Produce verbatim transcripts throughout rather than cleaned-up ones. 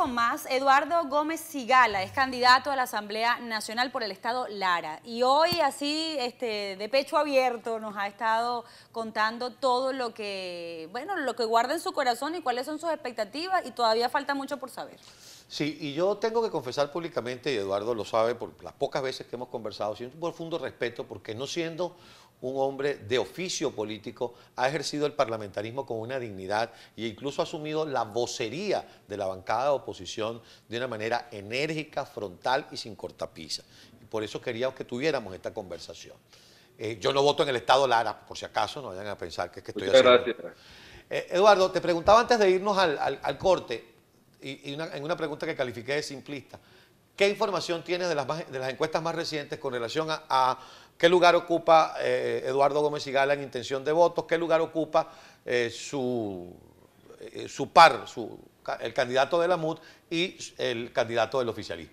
más, Eduardo Gómez Sigala es candidato a la Asamblea Nacional por el Estado Lara. Y hoy, así, este, de pecho abierto, nos ha estado contando todo lo que, bueno, lo que guarda en su corazón y cuáles son sus expectativas, y todavía falta mucho por saber. Sí, y yo tengo que confesar públicamente, y Eduardo lo sabe por las pocas veces que hemos conversado, siento un profundo respeto porque, no siendo un hombre de oficio político, ha ejercido el parlamentarismo con una dignidad e incluso ha asumido la vocería de la bancada de oposición de una manera enérgica, frontal y sin cortapisa. Y por eso queríamos que tuviéramos esta conversación. Eh, yo no voto en el Estado Lara, por si acaso, no vayan a pensar que es que estoy Muchas haciendo... gracias. Eh, Eduardo, te preguntaba antes de irnos al, al, al corte, y, y una, en una pregunta que califiqué de simplista, ¿qué información tienes de las, más, de las encuestas más recientes con relación a, a qué lugar ocupa eh, Eduardo Gómez Sigala en intención de votos, qué lugar ocupa eh, su, eh, su par, su, el candidato de la M U D y el candidato del oficialismo?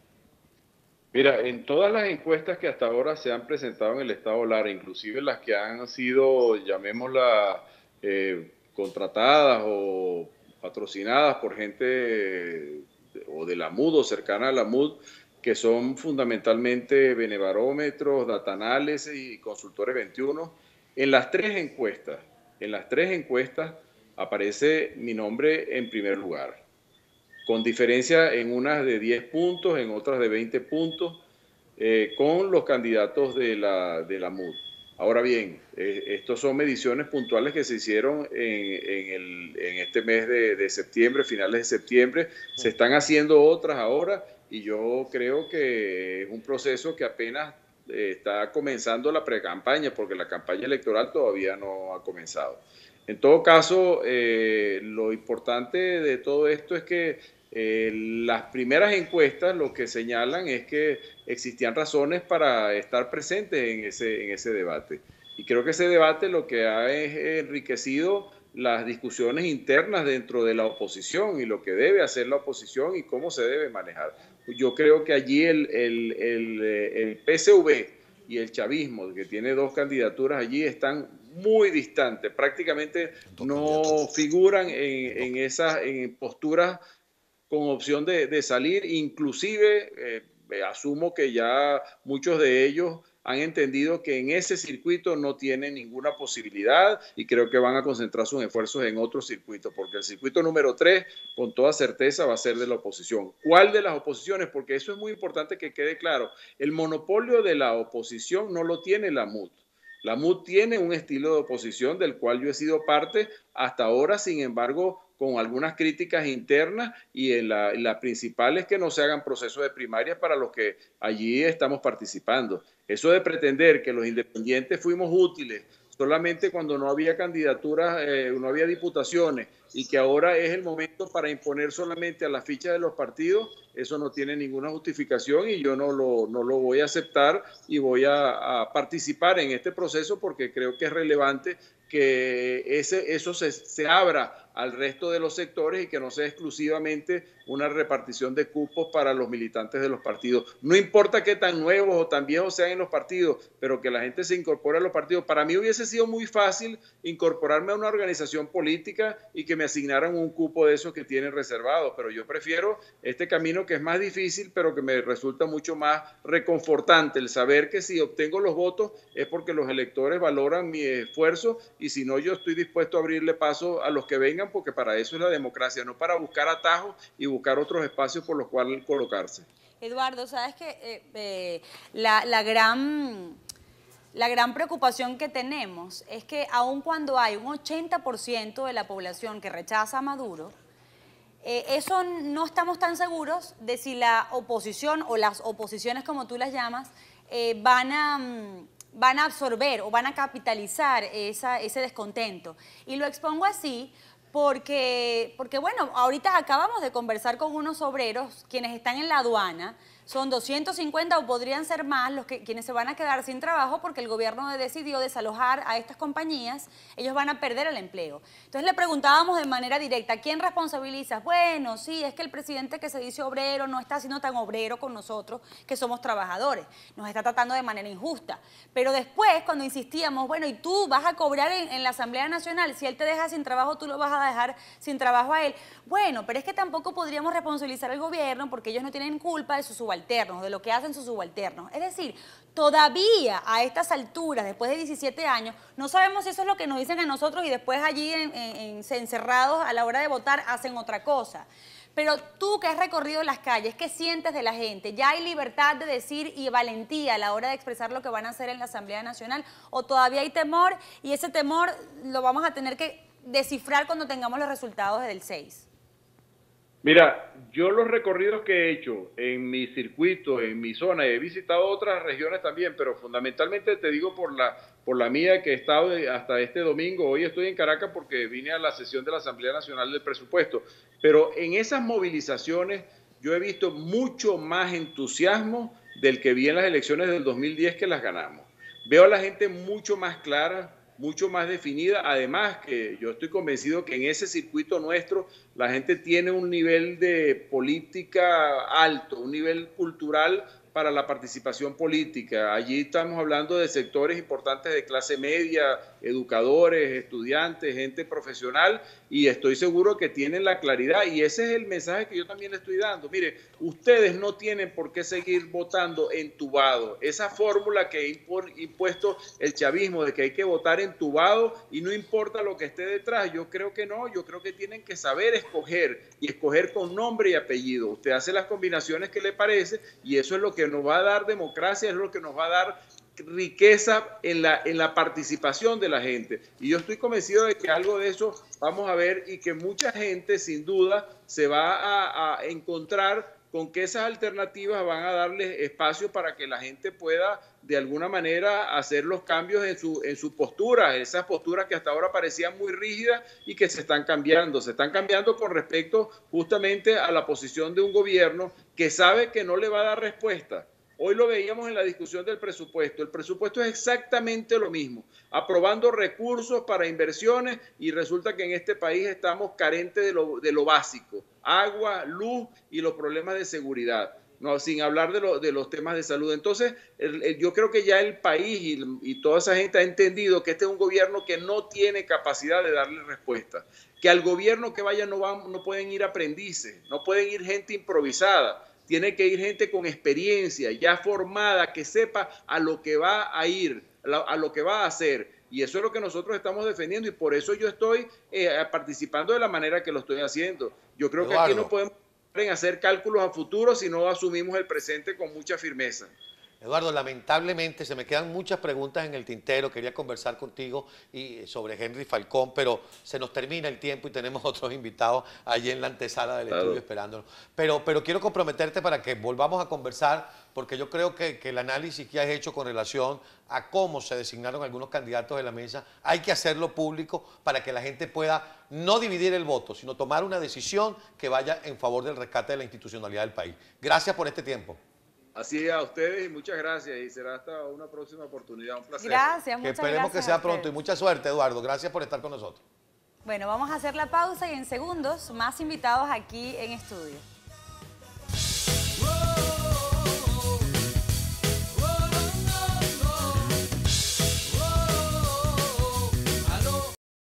Mira, en todas las encuestas que hasta ahora se han presentado en el Estado Lara, inclusive las que han sido, llamémoslas, eh, contratadas o patrocinadas por gente de, o de la M U D o cercana a la M U D, que son fundamentalmente Benebarómetros, Datanales y Consultores veintiuno, en las tres encuestas, en las tres encuestas aparece mi nombre en primer lugar, con diferencia en unas de diez puntos, en otras de veinte puntos, eh, con los candidatos de la, de la M U D. Ahora bien, eh, estos son mediciones puntuales que se hicieron en, en, el, en este mes de, de septiembre, finales de septiembre. Se están haciendo otras ahora y yo creo que es un proceso que apenas eh, está comenzando la pre-campaña, porque la campaña electoral todavía no ha comenzado. En todo caso, eh, lo importante de todo esto es que eh, las primeras encuestas lo que señalan es que existían razones para estar presentes en ese, en ese debate. Y creo que ese debate lo que ha es enriquecido las discusiones internas dentro de la oposición y lo que debe hacer la oposición y cómo se debe manejar. Yo creo que allí el, el, el, el P S V y el chavismo, que tiene dos candidaturas allí, están muy distantes, prácticamente no figuran en, en esas en posturas con opción de, de salir, inclusive eh, asumo que ya muchos de ellos han entendido que en ese circuito no tienen ninguna posibilidad y creo que van a concentrar sus esfuerzos en otro circuito, porque el circuito número tres con toda certeza va a ser de la oposición. ¿Cuál de las oposiciones? Porque eso es muy importante que quede claro. El monopolio de la oposición no lo tiene la M U D. La M U D tiene un estilo de oposición del cual yo he sido parte hasta ahora, sin embargo, con algunas críticas internas, y en la, en la principal es que no se hagan procesos de primarias para los que allí estamos participando. Eso de pretender que los independientes fuimos útiles solamente cuando no había candidaturas, eh, no había diputaciones, y que ahora es el momento para imponer solamente a la ficha de los partidos, eso no tiene ninguna justificación y yo no lo, no lo voy a aceptar y voy a, a participar en este proceso porque creo que es relevante que ese, eso se, se abra al resto de los sectores y que no sea exclusivamente una repartición de cupos para los militantes de los partidos. No importa qué tan nuevos o tan viejos sean en los partidos, pero que la gente se incorpore a los partidos. Para mí hubiese sido muy fácil incorporarme a una organización política y que me asignaran un cupo de esos que tienen reservados, pero yo prefiero este camino que es más difícil, pero que me resulta mucho más reconfortante, el saber que si obtengo los votos es porque los electores valoran mi esfuerzo, y si no, yo estoy dispuesto a abrirle paso a los que vengan, porque para eso es la democracia, no para buscar atajos y buscar otros espacios por los cuales colocarse. Eduardo, sabes que eh, eh, la, la gran... La gran preocupación que tenemos es que aun cuando hay un ochenta por ciento de la población que rechaza a Maduro, eh, eso no estamos tan seguros de si la oposición o las oposiciones, como tú las llamas, eh, van a... Mm, van a absorber o van a capitalizar esa, ese descontento. Y lo expongo así porque, porque, bueno, ahorita acabamos de conversar con unos obreros, quienes están en la aduana, son doscientos cincuenta o podrían ser más los que quienes se van a quedar sin trabajo porque el gobierno decidió desalojar a estas compañías, ellos van a perder el empleo. Entonces le preguntábamos de manera directa, ¿quién responsabiliza? Bueno, sí, es que el presidente que se dice obrero no está siendo tan obrero con nosotros que somos trabajadores, nos está tratando de manera injusta. Pero después, cuando insistíamos, bueno, y tú vas a cobrar en, en la Asamblea Nacional, si él te deja sin trabajo, tú lo vas a dejar sin trabajo a él. Bueno, pero es que tampoco podríamos responsabilizar al gobierno porque ellos no tienen culpa de sus subalternos, de lo que hacen sus subalternos. Es decir, todavía a estas alturas, después de diecisiete años, no sabemos si eso es lo que nos dicen a nosotros y después allí en, en, en, encerrados a la hora de votar hacen otra cosa. Pero tú que has recorrido las calles, ¿qué sientes de la gente? ¿Ya hay libertad de decir y valentía a la hora de expresar lo que van a hacer en la Asamblea Nacional? ¿O todavía hay temor y ese temor lo vamos a tener que descifrar cuando tengamos los resultados del seis? Mira, yo los recorridos que he hecho en mi circuito, en mi zona, he visitado otras regiones también, pero fundamentalmente te digo por la, por la mía que he estado hasta este domingo. Hoy estoy en Caracas porque vine a la sesión de la Asamblea Nacional del Presupuesto. Pero en esas movilizaciones yo he visto mucho más entusiasmo del que vi en las elecciones del dos mil diez que las ganamos. Veo a la gente mucho más clara, mucho más definida, además que yo estoy convencido que en ese circuito nuestro la gente tiene un nivel de política alto, un nivel cultural para la participación política. Allí estamos hablando de sectores importantes de clase media, educadores, estudiantes, gente profesional, y estoy seguro que tienen la claridad, y ese es el mensaje que yo también le estoy dando. Mire, ustedes no tienen por qué seguir votando entubado. Esa fórmula que ha impuesto el chavismo de que hay que votar entubado y no importa lo que esté detrás, yo creo que no, yo creo que tienen que saber escoger, y escoger con nombre y apellido. Usted hace las combinaciones que le parece, y eso es lo que nos va a dar democracia, es lo que nos va a dar riqueza en la, en la participación de la gente. Y yo estoy convencido de que algo de eso vamos a ver, y que mucha gente sin duda se va a, a encontrar con que esas alternativas van a darles espacio para que la gente pueda de alguna manera hacer los cambios en su, en su postura, esas posturas que hasta ahora parecían muy rígidas y que se están cambiando. Se están cambiando con respecto justamente a la posición de un gobierno que sabe que no le va a dar respuesta. Hoy lo veíamos en la discusión del presupuesto. El presupuesto es exactamente lo mismo, aprobando recursos para inversiones, y resulta que en este país estamos carentes de lo, de lo básico, agua, luz y los problemas de seguridad, no, sin hablar de, lo, de los temas de salud. Entonces, el, el, yo creo que ya el país y, y toda esa gente ha entendido que este es un gobierno que no tiene capacidad de darle respuesta, que al gobierno que vaya no, van, no pueden ir aprendices, no pueden ir gente improvisada. Tiene que ir gente con experiencia, ya formada, que sepa a lo que va a ir, a lo que va a hacer. Y eso es lo que nosotros estamos defendiendo, y por eso yo estoy eh, participando de la manera que lo estoy haciendo. Yo creo Eduardo. que aquí no podemos hacer cálculos a futuro si no asumimos el presente con mucha firmeza. Eduardo, lamentablemente se me quedan muchas preguntas en el tintero. Quería conversar contigo y sobre Henry Falcón, pero se nos termina el tiempo y tenemos otros invitados allí en la antesala del claro. estudio esperándonos. Pero, pero quiero comprometerte para que volvamos a conversar, porque yo creo que, que el análisis que has hecho con relación a cómo se designaron algunos candidatos de la mesa, hay que hacerlo público para que la gente pueda no dividir el voto, sino tomar una decisión que vaya en favor del rescate de la institucionalidad del país. Gracias por este tiempo. Así es, a ustedes, y muchas gracias, y será hasta una próxima oportunidad. Un placer. Gracias, muchas que esperemos gracias que sea pronto, y mucha suerte, Eduardo. Gracias por estar con nosotros. Bueno, vamos a hacer la pausa y en segundos más invitados aquí en estudio.